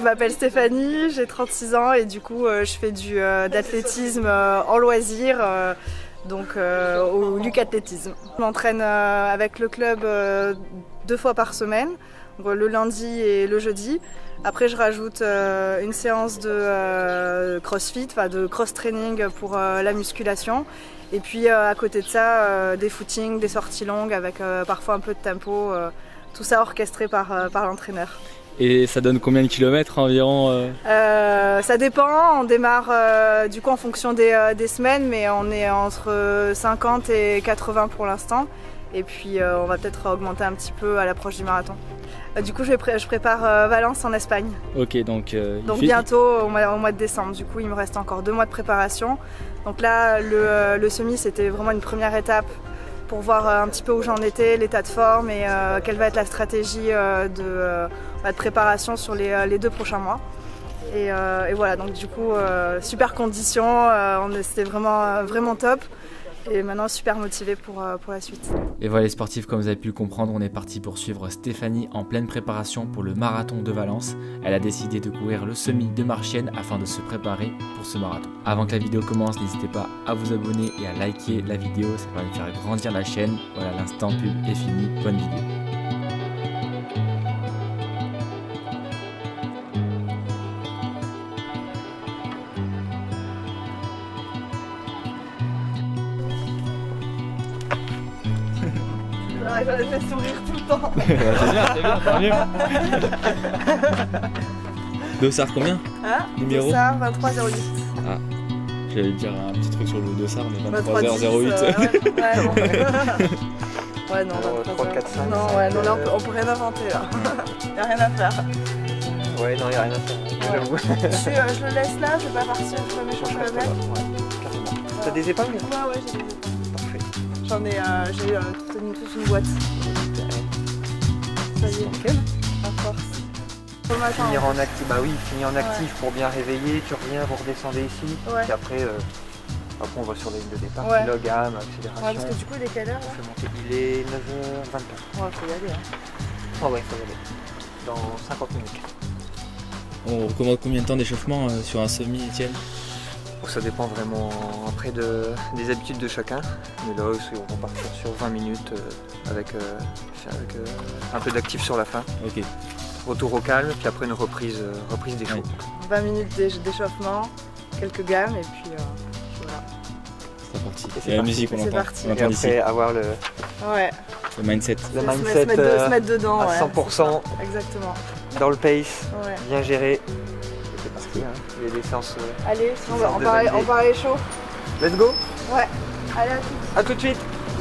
Je m'appelle Stéphanie, j'ai 36 ans et du coup je fais d'athlétisme en loisir, donc au Luc Athlétisme. Je m'entraîne avec le club 2 fois par semaine, le lundi et le jeudi. Après je rajoute une séance de crossfit, de cross-training pour la musculation. Et puis à côté de ça, des footings, des sorties longues avec parfois un peu de tempo, tout ça orchestré par l'entraîneur. Et ça donne combien de kilomètres environ Ça dépend, on démarre du coup en fonction des semaines, mais on est entre 50 et 80 pour l'instant. Et puis on va peut-être augmenter un petit peu à l'approche du marathon. Du coup je prépare Valence en Espagne. Ok, donc bientôt au mois de décembre. Du coup il me reste encore 2 mois de préparation. Donc là le semi c'était vraiment une première étape pour voir un petit peu où j'en étais, l'état de forme et quelle va être la stratégie de préparation sur les 2 prochains mois. Et voilà, donc du coup, super conditions, c'était vraiment top. Et maintenant, super motivée pour la suite. Et voilà les sportifs, comme vous avez pu le comprendre, on est parti pour suivre Stéphanie en pleine préparation pour le marathon de Valence. Elle a décidé de courir le semi de Marchienne afin de se préparer pour ce marathon. Avant que la vidéo commence, n'hésitez pas à vous abonner et à liker la vidéo, ça va me faire grandir la chaîne. Voilà, l'instant pub est fini, bonne vidéo. J'allais fait sourire tout le temps. C'est bien, tant mieux. Dossard combien? Numéro Dossard 23,08. Ah, j'allais dire un petit truc sur le Dossard, mais 23h08. Ouais, non, 3, 4, 5. Non, ouais, non, là on peut rien inventer là. Y'a rien à faire. Ouais, non, y'a rien à faire. J'avoue. Je le laisse là, je vais pas partir, je vais m'échanger avec. Carrément. T'as des épingles? Ouais, j'ai des épingles. Parfait. J'en ai, j'ai toute une boîte. Ça y est, nickel. À force. Finir en actif, bah oui, finir en actif pour bien réveiller, tu reviens, vous redescendez ici. Ouais. Et après on va sur les lignes de départ, Ouais. kilogramme, accélération. Ouais, parce que du coup il est quelle heure là? On fait monter. Il est 9h24. Ouais, faut y aller. Hein. Oh ouais, faut y aller. Dans 50 minutes. On recommande combien de temps d'échauffement sur un semi, Étienne? Bon, ça dépend vraiment après des habitudes de chacun. Mais là, on va partir sur 20 minutes avec un peu d'actif sur la fin. Ok. Retour au calme, puis après une reprise d'échaud. 20 minutes d'échauffement, quelques gammes et puis voilà. C'est parti. Et Et la musique, on C'est l'entend. parti. On Et l'entend d'ici. après avoir le mindset. mindset se mettre dedans, à ouais, 100% exactement. dans le pace, Ouais. bien géré. C'est parti, hein. Il y a des séances. Allez, on parlait chaud. Let's go. Ouais. Allez, à tout. À tout de suite.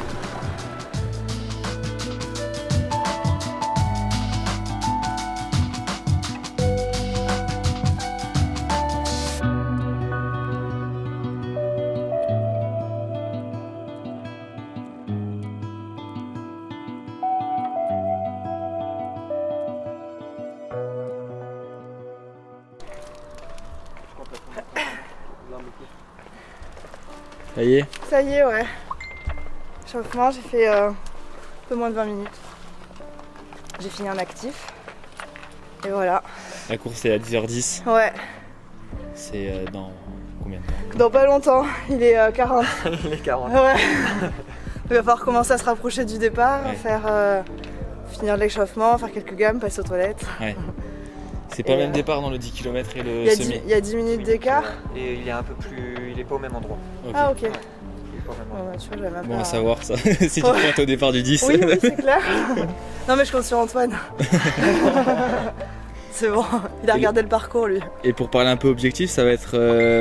Ça y est? Ça y est, ouais. Échauffement, j'ai fait un peu moins de 20 minutes. J'ai fini en actif. Et voilà. La course est à 10h10. Ouais. C'est dans combien de temps? Dans pas longtemps, il est 40. Il est 40. Ouais. Il va falloir commencer à se rapprocher du départ, Ouais. finir l'échauffement, faire quelques gammes, passer aux toilettes. Ouais. C'est pas le même départ dans le 10 km et le semi. Il y a 10 minutes d'écart. Et il est un peu plus. Il est pas au même endroit. Okay. Ah ok. Il est pas au même endroit. Ouais, tu vois, j'avais même Bon pas... à savoir ça, si tu pointes au départ du 10. Oui, c'est clair. Non mais je compte sur Antoine. C'est bon, il a regardé le parcours lui. Et pour parler un peu objectif, ça va être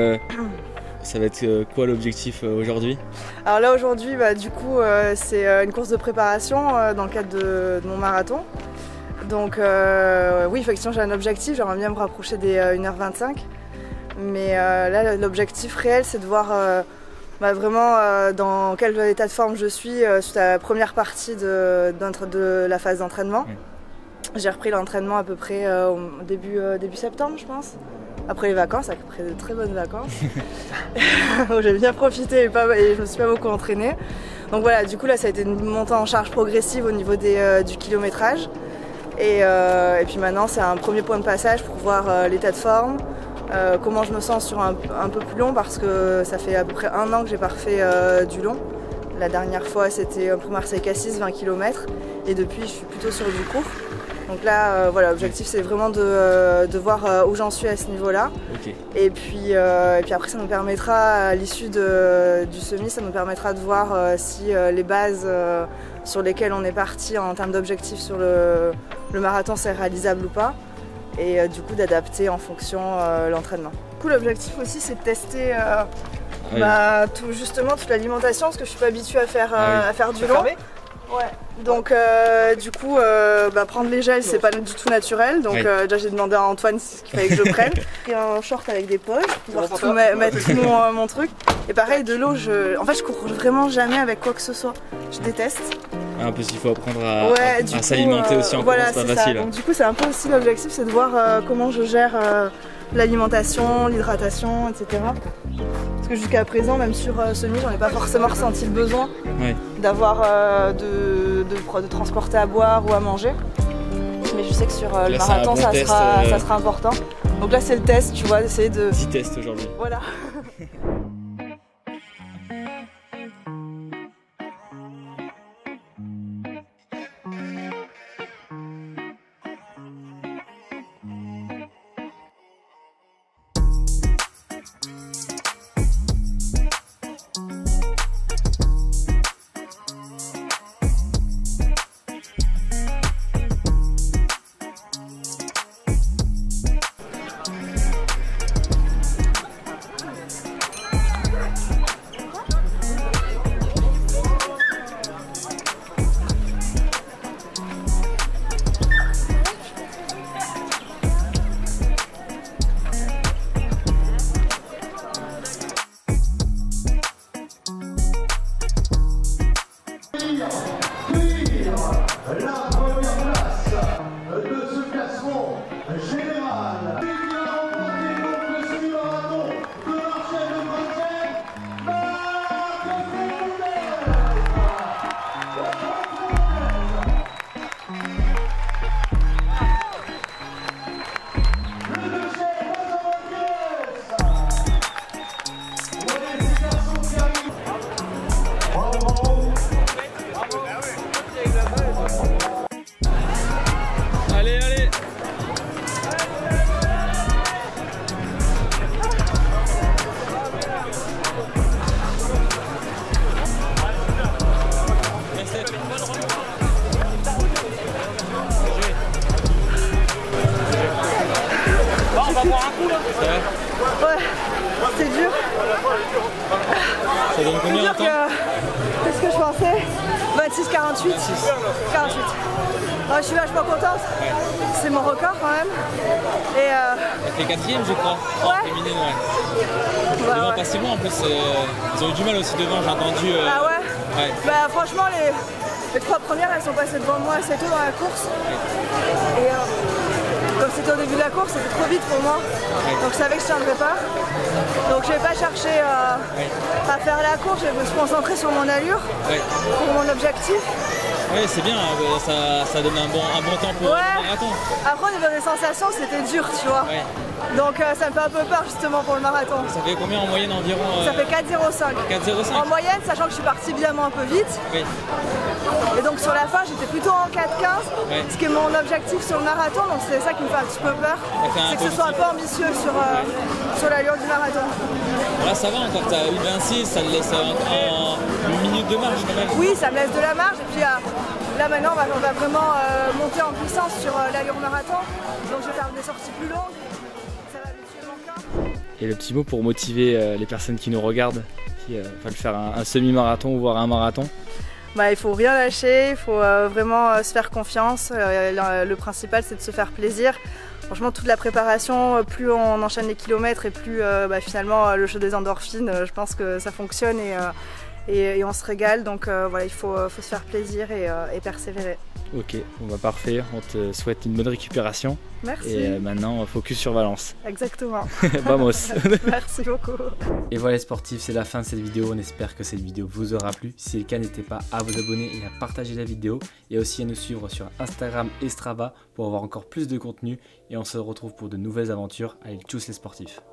quoi l'objectif aujourd'hui? Alors là aujourd'hui, du coup, c'est une course de préparation dans le cadre de mon marathon. Donc oui, effectivement j'ai un objectif, j'aimerais bien me rapprocher des 1h25. Mais là l'objectif réel c'est de voir vraiment dans quel état de forme je suis suite à la première partie de la phase d'entraînement. J'ai repris l'entraînement à peu près au début septembre je pense. Après les vacances, après de très bonnes vacances. J'ai bien profité et je me suis pas beaucoup entraînée. Donc voilà, du coup là ça a été une montée en charge progressive au niveau du kilométrage. Et puis maintenant c'est un premier point de passage pour voir l'état de forme, comment je me sens sur un peu plus long parce que ça fait à peu près 1 an que j'ai pas refait du long. La dernière fois c'était pour Marseille-Cassis, 20 km et depuis je suis plutôt sur du court. Donc là, voilà, l'objectif c'est vraiment de voir où j'en suis à ce niveau-là. Okay. Et puis après ça nous permettra, à l'issue du semi, ça nous permettra de voir si les bases sur lesquelles on est parti en termes d'objectifs sur le marathon c'est réalisable ou pas. Et du coup d'adapter en fonction l'entraînement. Du coup l'objectif aussi c'est de tester justement toute l'alimentation parce que je suis pas habituée à faire du long. Ouais. Donc du coup prendre les gels c'est pas du tout naturel donc déjà j'ai demandé à Antoine ce qu'il fallait que je prenne. J'ai un short avec des poches pour pouvoir mettre tout mon truc et pareil de l'eau en fait je cours vraiment jamais avec quoi que ce soit, je déteste. En plus il faut apprendre à s'alimenter aussi en courant, c'est pas facile. Donc du coup c'est un peu aussi l'objectif, c'est de voir comment je gère l'alimentation, l'hydratation, etc. Parce que jusqu'à présent, même sur semi, j'en ai pas forcément ressenti le besoin d'avoir de transporter à boire ou à manger. Mais je sais que sur le marathon, ça sera important. Donc là, c'est le test, tu vois, d'essayer de... Petit test aujourd'hui. Voilà. Ouais, c'est dur. Ça donne combien de temps? Qu'est-ce que je pensais? 26, 48. 48. Je suis vachement contente. Ouais. C'est mon record quand même. Et t'es 4ème je crois. Ouais. Féminine, ouais. Devant pas si loin en plus. Ils ont eu du mal aussi devant, j'ai entendu. Ah ouais, Bah franchement les 3 premières elles sont passées devant moi assez tôt dans la course. Ouais. Et comme c'était au début de la course, c'était trop vite pour moi. Ouais. Donc je savais que je ne tiendrais pas. Donc je n'ai pas cherché à faire la course, je me suis concentrée sur mon allure, pour mon objectif. Oui, c'est bien, ça donne un bon temps pour le marathon. Après, au niveau des sensations, c'était dur, tu vois. Ouais. Donc ça me fait un peu peur justement pour le marathon. Ça fait combien en moyenne environ Ça fait 4,05. 4,05 en moyenne, sachant que je suis partie évidemment un peu vite. Oui. Et donc sur la fin, j'étais plutôt en 4,15, ce qui est mon objectif sur le marathon, donc c'est ça qui me fait un petit peu peur. C'est que ce soit un peu ambitieux sur l'allure du marathon. Là ça va encore, tu as eu 26, ça te laisse une minute de marge quand même. Oui, ça me laisse de la marge, et puis là maintenant on va vraiment monter en puissance sur l'allure marathon, donc je vais faire des sorties plus longues. Et le petit mot pour motiver les personnes qui nous regardent, qui veulent faire un semi-marathon ou voire un marathon? Il ne faut rien lâcher, il faut vraiment se faire confiance. Le principal c'est de se faire plaisir. Franchement toute la préparation, plus on enchaîne les kilomètres et plus finalement le jeu des endorphines, je pense que ça fonctionne et on se régale. Donc voilà, il faut se faire plaisir et persévérer. Ok, bon bah parfait, on te souhaite une bonne récupération. Merci. Et maintenant, focus sur Valence. Exactement. Vamos. Merci beaucoup. Et voilà les sportifs, c'est la fin de cette vidéo. On espère que cette vidéo vous aura plu. Si c'est le cas, n'hésitez pas à vous abonner et à partager la vidéo. Et aussi à nous suivre sur Instagram et Strava pour avoir encore plus de contenu. Et on se retrouve pour de nouvelles aventures avec Tchuss les sportifs.